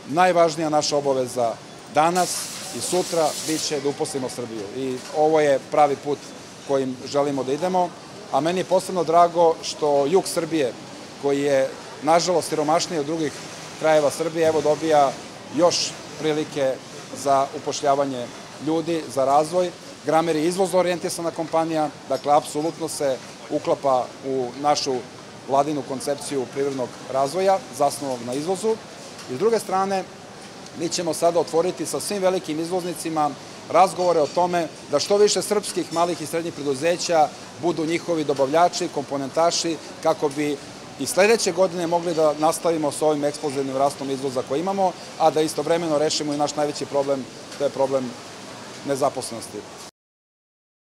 najvažnija naša obaveza danas i sutra biće da uposlimo Srbiju. I ovo je pravi put kojim želimo da idemo, a meni je posebno drago što jug Srbije, koji je nažalost siromašniji od drugih krajeva Srbije, evo dobija još prilike za upošljavanje ljudi, za razvoj. Gramer je izvozno orijentisana kompanija, dakle, apsolutno se uklapa u našu vladinu koncepciju privrednog razvoja, zasnovanog na izvozu. I s druge strane, mi ćemo sada otvoriti sa svim velikim izvoznicima razgovore o tome da što više srpskih malih i srednjih preduzeća budu njihovi dobavljači, komponentaši, kako bi i sledeće godine mogli da nastavimo s ovim eksplozivnim rastom izvoza koji imamo, a da istovremeno rešimo i naš najveći problem, to je problem nezaposlenosti.